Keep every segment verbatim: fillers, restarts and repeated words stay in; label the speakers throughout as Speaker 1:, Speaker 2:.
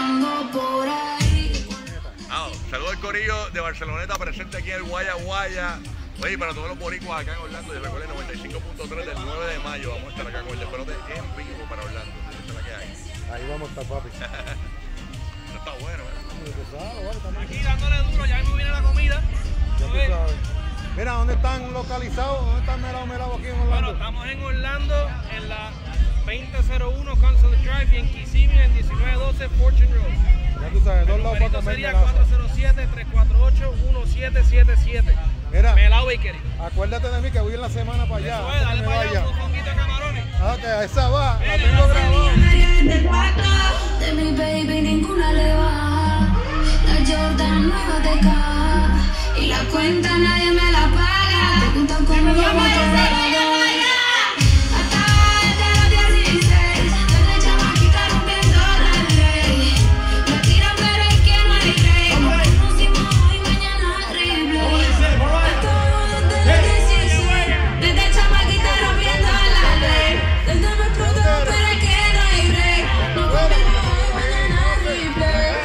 Speaker 1: ando por ahí.
Speaker 2: Ah, saludo al corillo de Barceloneta presente aquí en el Guaya Guaya. Oye, para todos los boricuas acá en Orlando, y recuerden noventa y cinco punto tres del nueve de mayo, vamos a estar acá con el despelote en vivo para Orlando. Esa es la que hay.
Speaker 3: Ahí vamos a estar, papi.
Speaker 2: Eso está bueno, ¿eh?
Speaker 4: Aquí dándole duro, ya mismo viene la comida.
Speaker 3: Ya tú sabes. Mira, ¿dónde están localizados? ¿Dónde están Melao Melao aquí en Orlando?
Speaker 4: Bueno, estamos en Orlando, en la veinte cero uno Consulate Drive y en Kissimmee en diecinueve doce Fortune Road.
Speaker 3: Ya tú sabes, dos lados para
Speaker 4: El
Speaker 3: comer
Speaker 4: sería
Speaker 3: melazo.
Speaker 4: cuatro cero siete, tres cuatro ocho, uno siete siete siete.
Speaker 3: Mira,
Speaker 4: Melao Bakery.
Speaker 3: acuérdate de mí que voy en la semana para allá.
Speaker 4: Eso
Speaker 3: antes
Speaker 4: es,
Speaker 3: que
Speaker 4: dale
Speaker 3: me
Speaker 4: para allá
Speaker 3: vaya.
Speaker 4: unos fonguitos de camarones.
Speaker 3: Ah, que a esa va, la
Speaker 4: Mira,
Speaker 3: tengo grabada.
Speaker 1: Del cuatro de mi baby ninguna le baja. La Jordan nueva de caja y la cuenta nadie me la paga. Te cuentan como yo me doy. Hasta desde los dieciséis, desde chamaquita rompiendo la ley. Me tiran pero es que no hay rey. Nos conocimos hoy, mañana replay. Esto desde los dieciséis, desde chamaquita rompiendo la ley. Desde me explotó pero es que no hay rey. Nos conocimos hoy, mañana replay.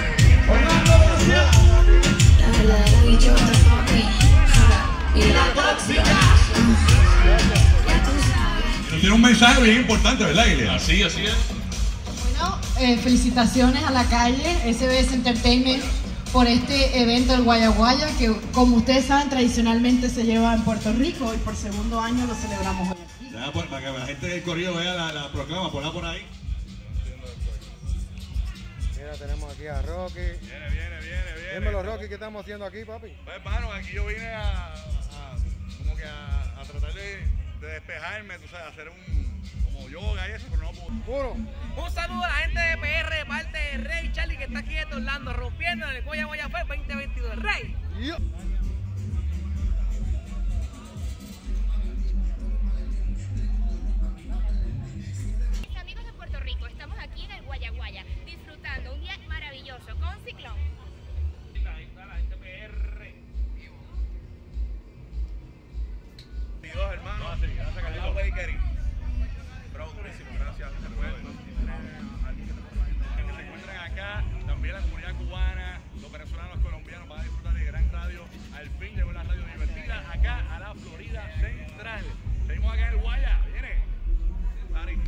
Speaker 1: La verdadera bichota, papi. Y la tóxica. Ya tú sabes.
Speaker 2: Tiene un mensaje bien importante, ¿verdad, Ilia?
Speaker 5: Así, así es.
Speaker 6: Bueno, eh, felicitaciones a la calle S B S Entertainment por este evento del Guaya Guaya, que como ustedes saben tradicionalmente se lleva en Puerto Rico y por segundo año lo celebramos hoy aquí.
Speaker 2: Ya, pues, para que la gente del corrido vea la, la proclama, ponla por ahí.
Speaker 3: Mira, tenemos aquí a Rocky.
Speaker 2: Viene, viene, viene, viene.
Speaker 3: Dímelo, Rocky, ¿qué estamos haciendo aquí, papi?
Speaker 2: Pues, hermano, aquí yo vine a, a como que a, a tratar de, de despejarme, tú sabes, hacer un como yoga y eso, pero no puedo.
Speaker 3: Puro.
Speaker 4: Un saludo a la gente de P R de parte de Rey Charlie que está aquí en Orlando rompiendo en el Guaya Guaya Fest veinte veintidós. Rey.
Speaker 3: Yo.
Speaker 7: Mis amigos de Puerto Rico, estamos aquí en el Guaya Guaya disfrutando un día maravilloso con Ciclón.
Speaker 4: La gente P R.
Speaker 2: Y dos hermanos. Gracias, Carlos Bakery. Bravo, durísimo, gracias. Que se encuentran acá, también la comunidad cubana, los venezolanos, los colombianos van a disfrutar de gran radio. Al fin llegó la radio divertida acá a la Florida Central. Seguimos acá en el Guaya. Viene. Ari.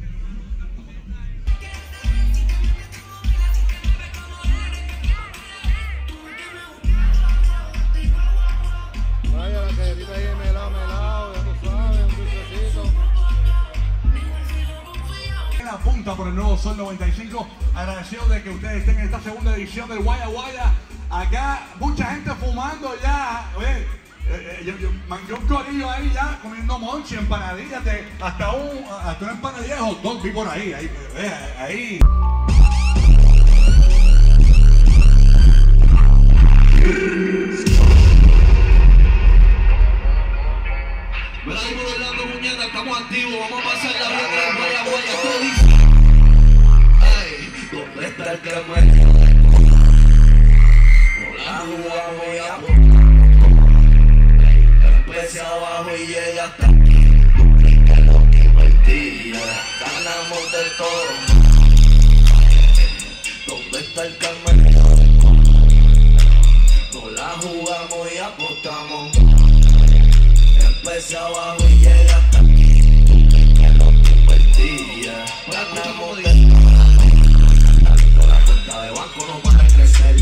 Speaker 3: Vaya, la galletita ahí, melao, melao, ya tú sabes, un dulcecito.
Speaker 2: En la punta por el nuevo Sol noventa y cinco, agradecido de que ustedes estén en esta segunda edición del Guaya Guaya. Acá mucha gente fumando ya, oye, eh, eh, yo, yo manqué un corillo ahí ya comiendo monchi, empanadillas, de- hasta, un, hasta una empanadilla de hot dog vi por ahí, ahí, eh, ahí.
Speaker 8: Venimos Orlando, muñeca, estamos activos, vamos a pasar la vida del Guaya Guaya, todo dice. Ay, ¿dónde está el caramelo? No la jugamos ya, empecé abajo y llega hasta aquí. Duplica lo que invertía, ganamos de todo. ¿Dónde está el caramelo? No la jugamos y apostamos. Empecé abajo y llega hasta aquí. Duplica lo que invertía, ganamos de todo. La cuenta de banco no para crecer.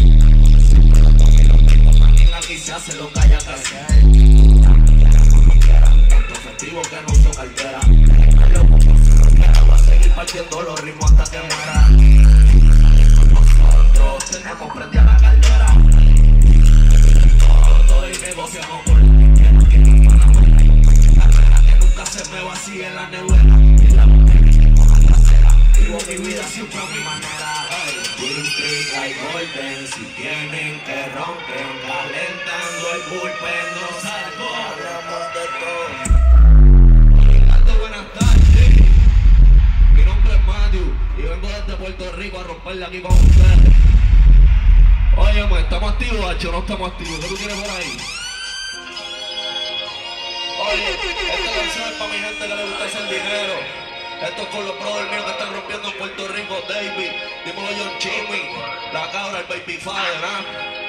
Speaker 8: Aquí se hace lo que haya que hacer. Tanto festivo que no uso cartera. Voy a seguir partiendo los ritmos hasta que muera. Nosotros tenemos prendida la caldera. Todo y negociamos por que nunca se me vacíe en la nevera. Vivo mi vida siempre a mi manera. Hay golden, si tienen que rompen, calentando el bullpen, no salgo, hablamos de todo. Alto, buenas tardes, mi nombre es Matthew y vengo desde Puerto Rico a romperle aquí con ustedes. Oye, pues, ¿estamos activos, Hacho? ¿No estamos activos? ¿Qué tú quieres por ahí? Oye, esta canción es para mi gente que le gusta hacer dinero. Esto es con los brothers míos que están rompiendo en Puerto Rico, David. Dímelo John Chimmy, la cabra, el Baby Fire, ¿ah?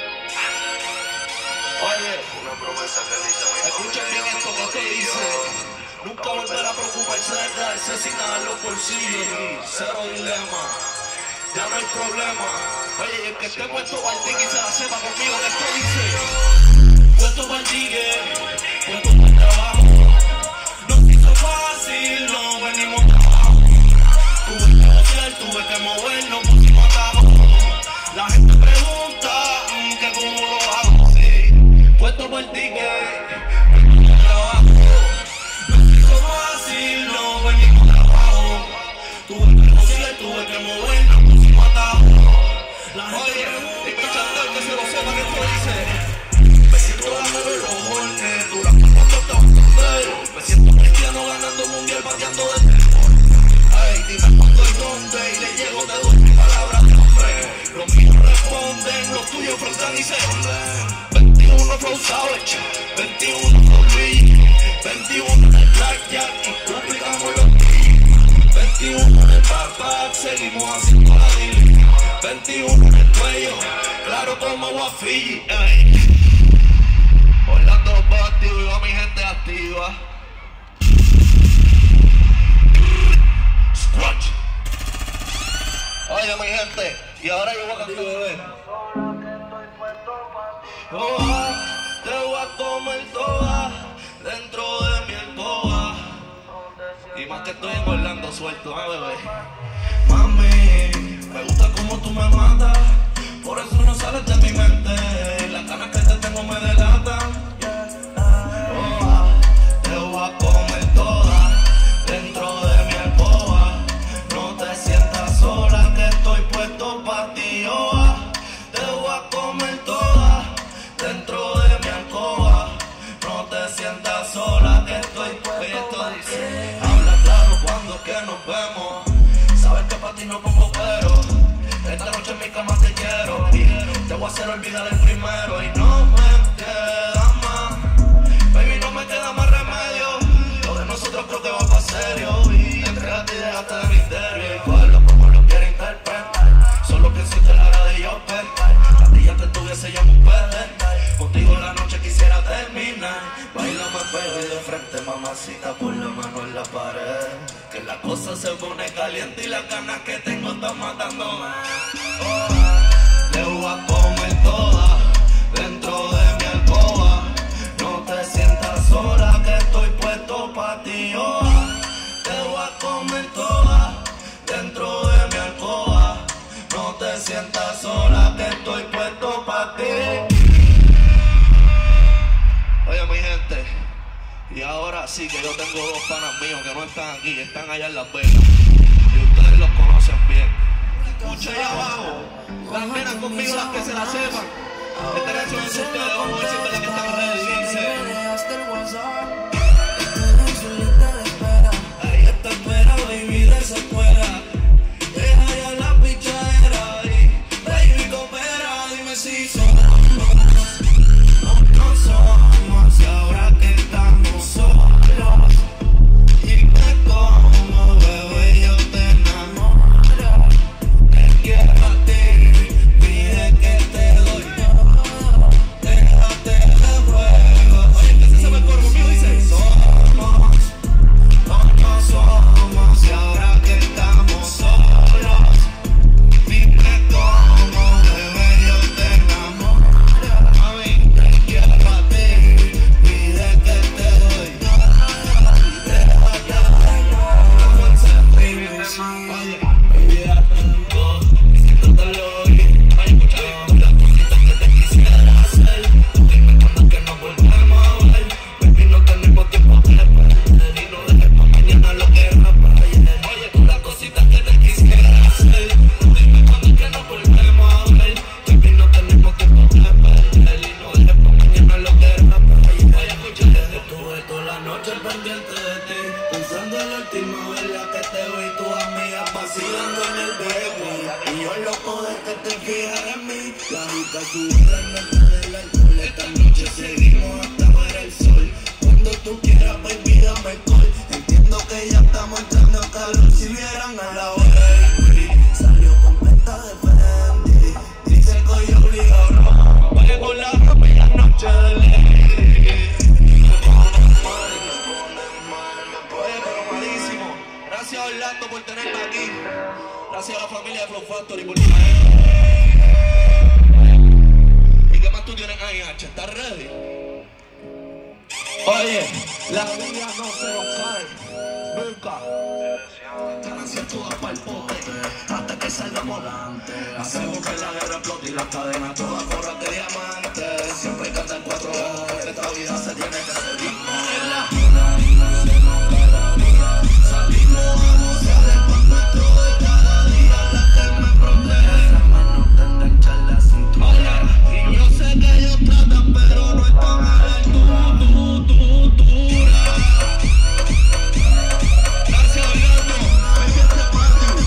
Speaker 8: Oye, escuchen bien esto que esto dice. Nunca volver a preocuparse de darse sin nada en los bolsillos. Cero dilema, ya no hay problema. Oye, y el que esté puesto para el tigre y se la sepa conmigo que esto dice. Puesto para el tigre, puesto para el trabajo. No se hizo fácil, no venimos abajo. Tuve que negociar, tuve que movernos, pusimos atajo. La gente pregunta mmm, que cómo lo hago, sí. Puesto para el tigre, puesto para el trabajo. No se hizo fácil, no venimos abajo. Tuve que negociar, tuve que movernos, pusimos atajo. La gente pregunta, escuchando que se lo sepa que esto dice. Me siento ganando los jornes, dura cuando está un bombero. Me siento cristiano ganando mundial, bateando de temor. Ay, dime cuándo y dónde, y le llego de dos palabras de hombre. Los míos responden, los tuyos frontan y se hunden. veintiuno Flow Savage, veintiuno Flow Luigi, veintiuno en el Blackjack y duplicamos los brillos. veintiuno en el backpack, seguimos haciendo la dili. veintiuno en el cuello, claro como agua Fiji. Orlando va activo y va mi gente activa. Scratch. Oye mi gente, y ahora yo voy a cantar, bebé. Oh, te voy a comer toda dentro de mi alcoba. Y más que estoy en Orlando suelto, ¿eh, bebé? Mami, me gusta como tú me matas, por eso no sales de mi mente. Las ganas que te tengo me delatan. Oh, te voy a comer toda dentro de mi alcoba. No te sientas sola que estoy puesto pa' ti. Oh, te voy a comer toda dentro de mi alcoba. No te sientas sola que estoy puesto. Dice, habla claro cuando es que nos vemos. Sabes que pa' ti no pongo pero. Esta noche en mi cama te quiero y te voy a hacer olvidar el primero. Y no me queda más, baby, no me queda más remedio. Lo de nosotros creo que va pa' serio. Y entrégate y déjate de misterio. Y cuál como lo quiere interpretar. Solo que si te la hará de yo perder. A ti ya te tuviese ya un perder. Contigo la noche quisiera terminar. Bailame pero y de frente, mamacita, por la mano en la pared. Que la cosa se pone caliente y las ganas que tengo están matándome. Oh, le voy a comer toda dentro de mi alcoba. No te sientas sola que estoy puesto pa' ti. Oh, te voy a comer toda dentro de mi alcoba. No te sientas sola que estoy puesto pa' ti. Oye mi gente, y ahora sí que yo tengo dos panas míos que no están aquí, están allá en Las Vegas. Y ustedes los conocen bien. Escucha ahí abajo, las nenas conmigo, las que se la sepan. Esta canción es ustedes, vamos a ver si es verdad que están ready, dice. Ahí está espera, baby, desespera. Deja ya la pichadera y baby, coopera, dime si son. No somos y ahora que estamos solos. Dime cómo, bebé, yo te enamoro. Es que a ti pide que te doy todo. Déjate de juego. Oye, que se sabe el coro conmigo, dice. Somos, no, no somos y ahora que estamos solos. Dime cómo, bebé, yo te enamoro. Mami, es que a ti pide que te doy todo. Déjate de juego. Baby, ya tengo, sintiéndolo bien. Ay, escucha bien, las cositas que te quisiera hacer. Dime cuándo es que nos volvemos a ver. Baby, no tenemos tiempo de perder. Y no dejes pa' mañana lo que era para ayer. Oye, tú las cositas que te quisiera hacer. Dime cuándo es que nos volvemos a ver. Baby, no tenemos tiempo de perder. Y no dejes pa' mañana lo que era para ayer. Oye, escucha, estuve toda la noche pendiente de ti, pensando en la última vez la que te vi, tus amigas vacilando en el baby. Y yo loco de que te fijas en mí. La rica subida en el del alcohol. Esta noche seguimos hasta ver el sol. Cuando tú quieras, baby, dame call. Entiendo que ya estamos entrando en calor. Gracias a la familia de Flow Factory por tu ¿Y qué más tú tienes ahí, H? ¿Estás ready? Oye, la vida no se nos cae nunca. Ganancias todas para el pote hasta que salgamos adelante. Hacemos que la guerra explote y las cadenas todas corran de diamantes. Siempre cantan cuatro ojos, esta vida se tiene que seguir. En la salimos a gozar el pan nuestro de cada día. La que me protege, las manos te enganchan la cintura. Y yo sé que ellos tratan, pero no están a la altura. Gracias, Orlando. Baby, este patio.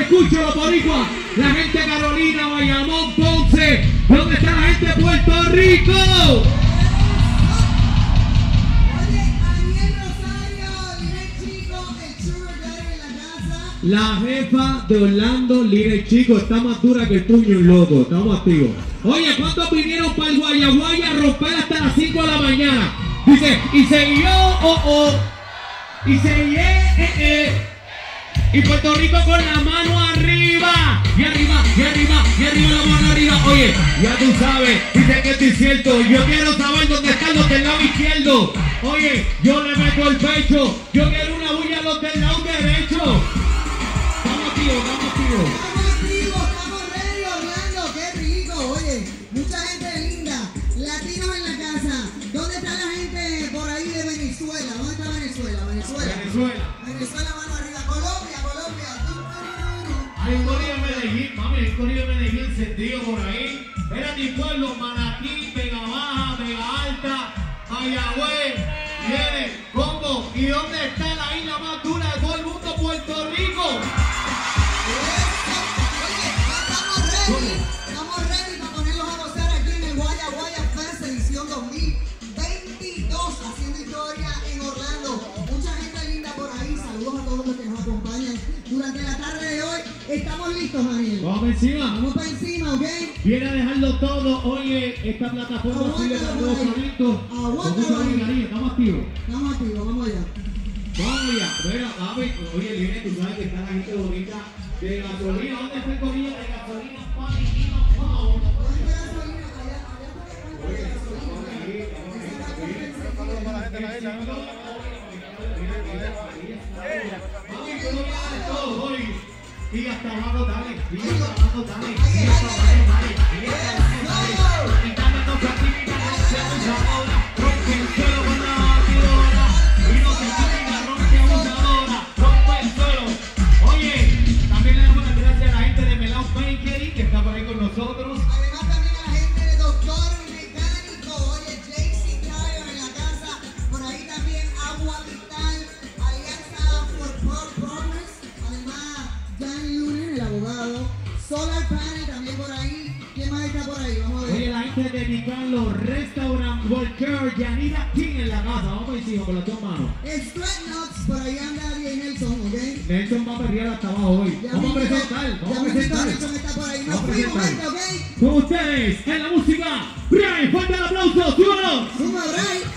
Speaker 5: escucho los boricuas, la gente de Carolina, Bayamón, Ponce. ¿Dónde está la gente de Puerto Rico? La jefa de Orlando, Lire Chico, está más dura que el puño un loco. Estamos activos. Oye, ¿cuántos vinieron para el Guayaguaya a romper hasta las cinco de la mañana? Dice, y se guió, oh, oh. Y se guió, eh, eh. Y Puerto Rico con la mano arriba. Y arriba, y arriba, y arriba la mano arriba. Oye, ya tú sabes, dice que esto es cierto. Yo quiero saber dónde están los del lado izquierdo. Oye, yo le meto el pecho. Yo quiero una bulla a los del lado derecho. Estamos activos, estamos activos.
Speaker 9: Estamos activos, estamos ready, Orlando, qué rico. Oye, mucha gente linda, latinos en la casa. ¿Dónde está la gente por ahí de Venezuela? ¿Dónde está Venezuela? Venezuela.
Speaker 5: Venezuela.
Speaker 9: Venezuela, mano arriba. Colombia, Colombia.
Speaker 5: Hay un corillo de Medellín, mami, hay un corillo de Medellín encendido por ahí. Era mi pueblo, Manatí, Vega Baja, Vega Alta, Mayagüez, viene, Congo. ¿Y dónde está la isla más dura de todo el mundo, Puerto Rico?
Speaker 9: Estamos ready, estamos ready para ponerlos a gozar aquí en el Guaya Guaya Fest edición dos mil veintidós, haciendo historia en Orlando. Mucha gente linda por ahí, saludos a todos los que nos acompañan durante la tarde de hoy. Estamos listos, Daniel.
Speaker 5: Vamos para encima.
Speaker 9: Vamos para encima, ¿ok?
Speaker 5: Viene a dejarlo todo. Oye, esta plataforma sigue con nuevos talentos. Con mucha alegría. Estamos activos.
Speaker 9: Estamos activos, vamos allá.
Speaker 5: Vamos allá. Mira, papi. Oye, Lina, tú sabes que está la gente bonita de gasolina. ¿Dónde está el corillo de gasolina? Papi, Nino, vamos. Y hasta abajo, dale, y hasta abajo, dale, y hasta abajo, dale, y hasta abajo, dale. Y dame dos actividades, se ahora, rompe el suelo con la batidora. Y no se activa, rompe abusadora, rompe el suelo. Oye, también le damos las gracias a la gente de Melao Bakery, que está por ahí con nosotros.
Speaker 9: Además también a la gente de Doctor Mecánico, oye, J C Tire en la casa, por ahí también Agua Vital, Alianza for Progress, además Danny Lunen, el abogado, Solar Panel también por ahí. ¿Quién más está por ahí? Vamos a ver.
Speaker 5: Oye, la gente de Nicalo Restaurant Walker, Yanira King en la casa. Vamos a decir, con las dos manos.
Speaker 9: Straight Nuts, por ahí anda Ariel Nelson, ¿ok?
Speaker 5: Nelson va a perrear hasta abajo hoy.
Speaker 9: Ya
Speaker 5: Vamos a
Speaker 9: mismo-
Speaker 5: presentar, vamos
Speaker 9: ya
Speaker 5: a
Speaker 9: mismo
Speaker 5: presentar.
Speaker 9: Nelson está por ahí. Nos
Speaker 5: Vamos a
Speaker 9: fuimos,
Speaker 5: presentar.
Speaker 9: gente, ¿ok?
Speaker 5: Con ustedes, en la música, Brian, fuerte el aplauso, súbalo.
Speaker 9: Suma, Brian.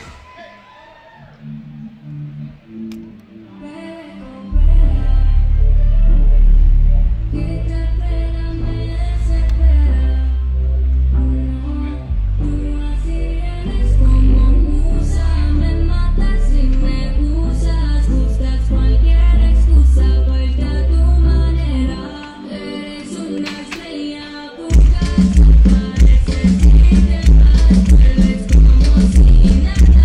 Speaker 1: Que te espera me desespera. No, tú así eres como musa. Me matas si me usas. Buscas cualquier excusa para irte a tu manera. Eres una estrella, buscas, pareces irte más. Eres como si nada.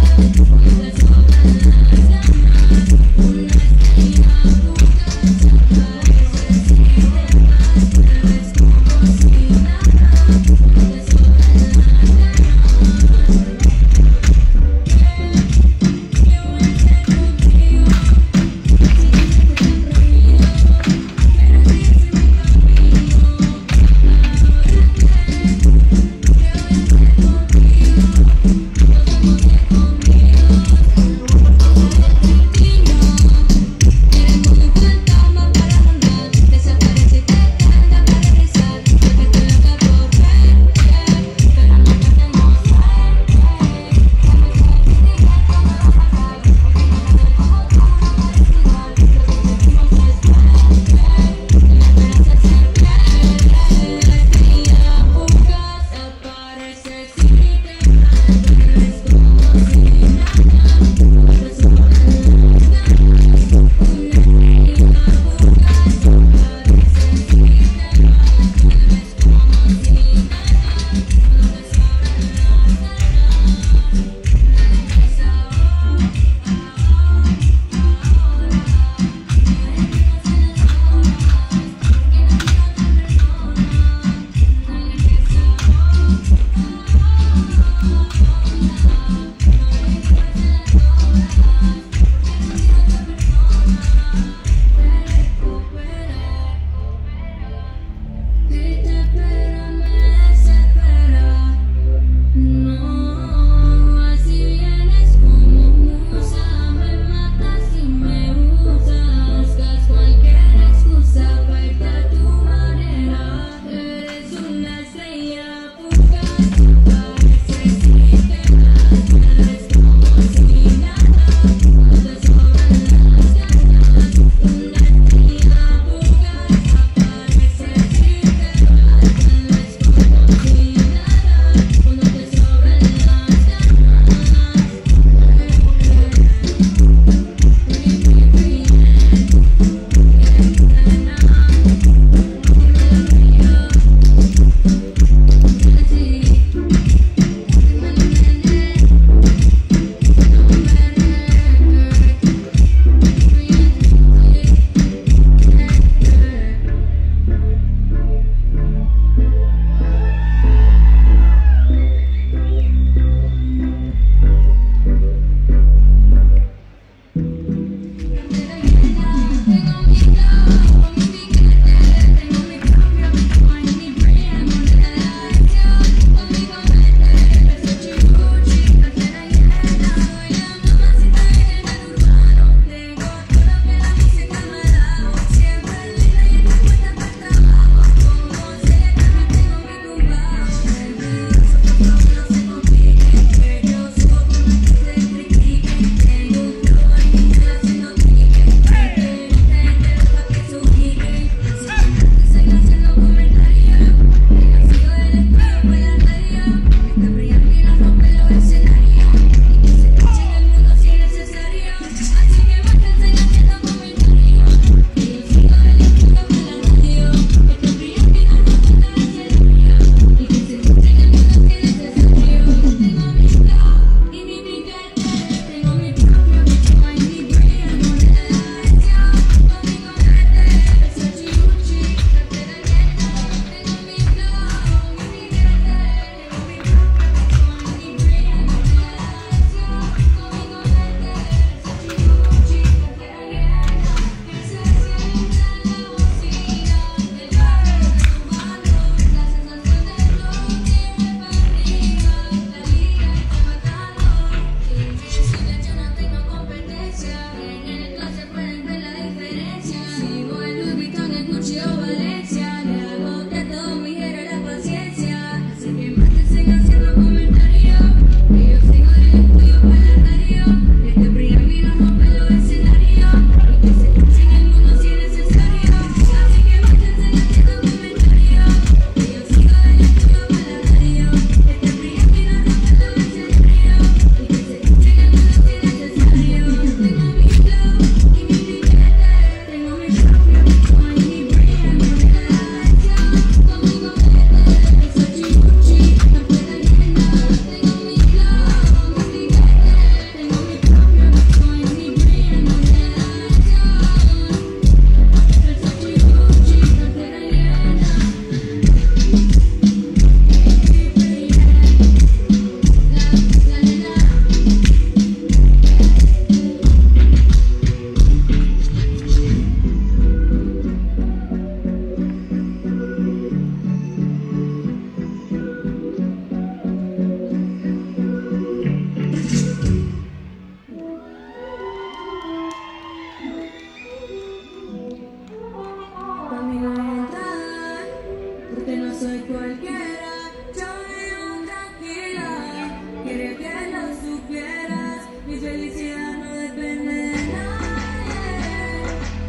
Speaker 1: soy cualquiera, yo vivo tranquila. Quería que lo supieras, mi felicidad no depende de nadie.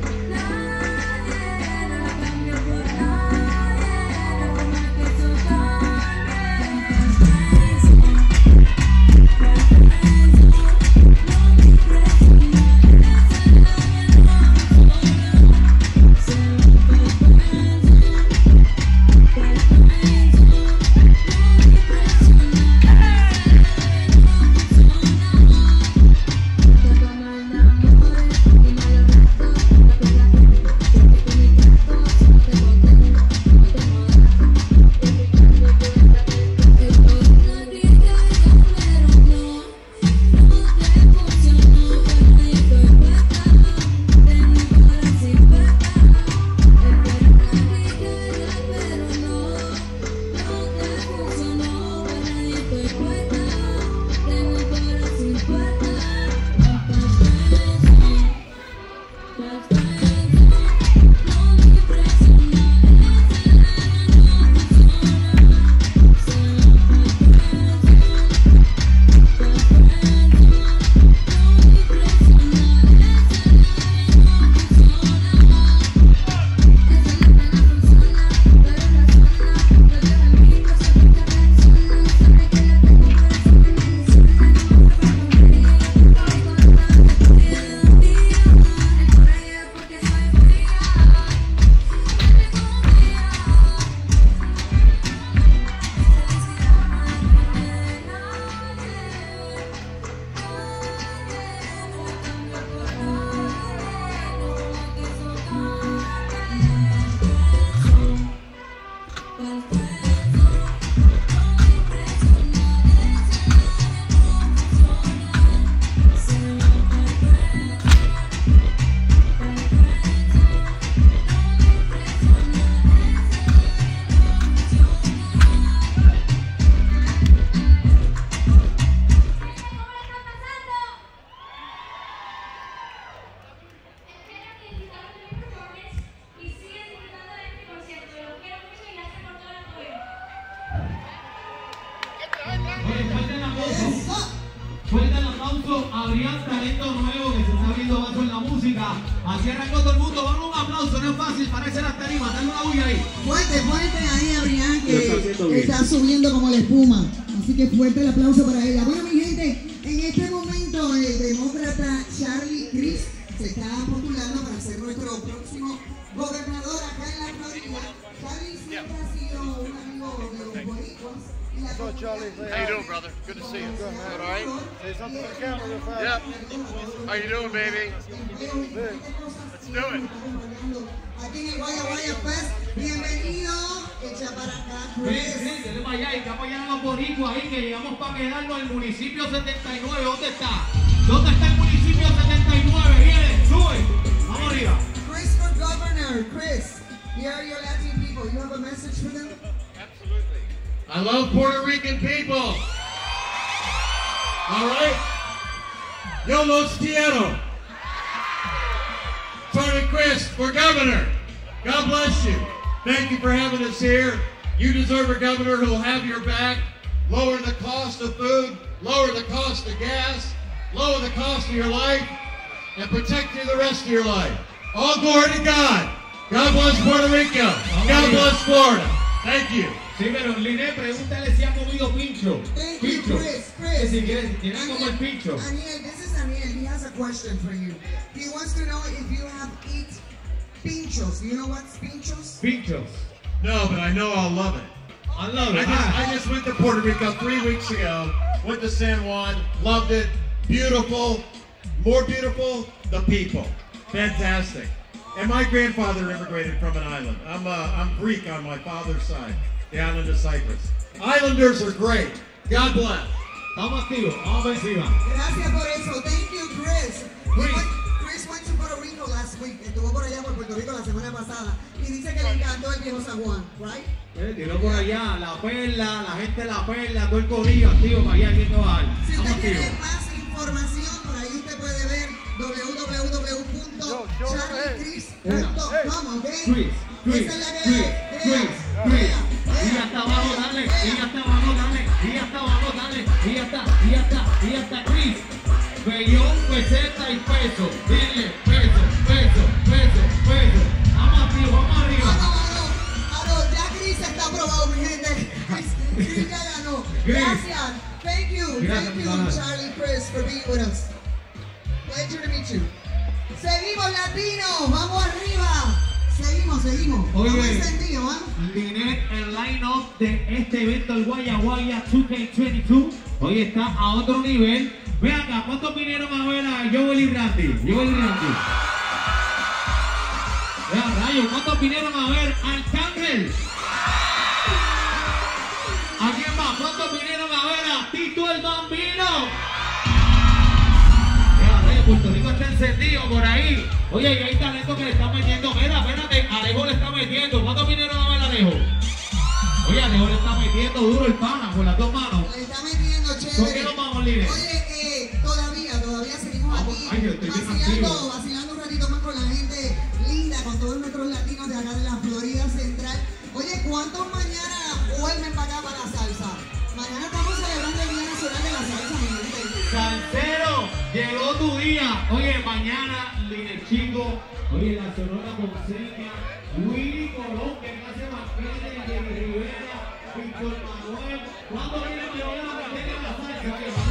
Speaker 1: Nadie, no la cambio por nadie. La forma que eso cambie.
Speaker 5: Fuerte el aplauso a Adrián, talento nuevo que se está abriendo paso en la música. Así arrancó todo el mundo. Vamos un aplauso, no es fácil, parece las tarimas. Dale una bulla ahí.
Speaker 9: Fuerte, fuerte ahí, Adrián, que está subiendo como la espuma. Así que fuerte el aplauso para ella. Bueno, mi gente, en este momento el demócrata Charlie Crist se está postulando para ser nuestro próximo gobernador acá en la Florida. Charlie siempre ha sido un amigo de los boricuas.
Speaker 3: What's up, Charlie? Say
Speaker 10: How you
Speaker 3: hi.
Speaker 10: doing, brother? Good to see you.
Speaker 3: Good, man.
Speaker 10: Good, all right?
Speaker 3: Say something to the camera real fast.
Speaker 10: Yep. How you doing, baby?
Speaker 3: Good.
Speaker 10: Let's do it.
Speaker 9: Aquí en el Guaya Guaya Fest, bienvenido, echa para acá,
Speaker 5: Sí,
Speaker 9: Chris.
Speaker 5: sí, dale para allá y que apoyan a los boricuas ahí, que llegamos para quedarnos el municipio setenta y nueve. ¿Dónde está? ¿Dónde está el municipio setenta y nueve? Viene, sube. Vamos arriba.
Speaker 9: Chris for governor, Chris. Here are your Latin people. You have a message for them?
Speaker 10: Absolutely. I love Puerto Rican people. All right? Yo los quiero. Tony Chris for governor. God bless you. Thank you for having us here. You deserve a governor who will have your back, lower the cost of food, lower the cost of gas, lower the cost of your life, and protect you the rest of your life. All glory to God. God bless Puerto Rico. God bless Florida. Thank you.
Speaker 5: Sí, pero Liné, pregúntale si ha comido pincho.
Speaker 9: Thank you,
Speaker 5: Pincho.
Speaker 9: Chris.
Speaker 5: Que
Speaker 9: Chris.
Speaker 5: si quieres, tienes como el pincho.
Speaker 9: Aniel, this is Aniel. He has a question for you. He wants to know if you have eat pinchos. Do you know what's pinchos?
Speaker 5: Pinchos.
Speaker 10: No, but I know I'll love it.
Speaker 5: I love
Speaker 10: I
Speaker 5: it.
Speaker 10: just, I just went to Puerto Rico three weeks ago. Went to San Juan. Loved it. Beautiful. More beautiful, the people. Fantastic. And my grandfather immigrated from an island. I'm, uh, I'm Greek on my father's side. The island of Cyprus. Islanders are great. God bless.
Speaker 5: Estamos activos, vamos para encima.
Speaker 9: Gracias por eso. Thank you, Chris. He
Speaker 5: Chris.
Speaker 9: went- Chris went to Puerto Rico last week. Estuvo por allá por Puerto Rico la semana pasada. Y dice que le encantó el viejo San Juan, right?
Speaker 5: Eh, tiró por allá, la perla, la gente de la perla, todo el corillo activo para allá, aquí todo hay.
Speaker 9: Si
Speaker 5: Estamos
Speaker 9: usted quiere
Speaker 5: activos.
Speaker 9: más información, por ahí usted puede ver w w w punto charlie chris punto com, ¿ok?
Speaker 5: Chris, Chris,
Speaker 9: Esa es la que
Speaker 5: Chris,
Speaker 9: hay.
Speaker 5: Chris,
Speaker 9: Vea,
Speaker 5: Chris.
Speaker 9: vea, vea.
Speaker 5: pesetas y pesos. Dile, peso, peso, peso, peso. Vamos arriba, vamos arriba.
Speaker 9: Ah, no, ah, no, ya Chris está aprobado, mi gente. Chris, Chris ya ganó. Gracias. Thank you.
Speaker 5: Gracias,
Speaker 9: Thank you,
Speaker 5: mi
Speaker 9: Charlie Chris, for being with us. Pleasure to meet you. Seguimos, latinos. Vamos arriba. Seguimos, seguimos.
Speaker 5: Oye,
Speaker 9: Vamos encendido, ¿ah?
Speaker 5: Linet, el line-up de este evento, el Guaya Guaya dos K veintidós, hoy está a otro nivel. Ve acá, ¿cuántos vinieron a ver a Joel y Randy? Joel y Randy. Vea, rayos, ¿cuántos vinieron a ver a Arcángel? ¿A quién más? ¿Cuántos vinieron a ver a Tito el Bambino? Vea, rayos, Puerto Rico está encendido por ahí. Oye, y hay talento que le están metiendo. Mira, espérate, Alejo le está metiendo. ¿Cuántos vinieron a ver a Alejo? Oye, Alejo le está metiendo duro el pana con las dos manos.
Speaker 9: Le está metiendo
Speaker 5: ¿Con
Speaker 9: chévere.
Speaker 5: qué nos vamos, Linet?
Speaker 9: Oye, eh, todavía, todavía seguimos
Speaker 5: Vamos,
Speaker 9: aquí
Speaker 5: ay, yo estoy bien
Speaker 9: vacilando,
Speaker 5: activo.
Speaker 9: vacilando un ratito más con la gente linda, con todos nuestros latinos de acá de la Florida Central. Oye, ¿cuántos mañana vuelven para acá para la salsa? Mañana estamos celebrando el Día Nacional de la Salsa, mi gente.
Speaker 5: Salsero, llegó tu día. Oye, mañana, Linet Chico. Oye, la Sonora Ponceña. Willy Colón, que hace Marquete, Jenny Rivera, Víctor Manuel. ¿Cuándo viene mi hora de la salsa?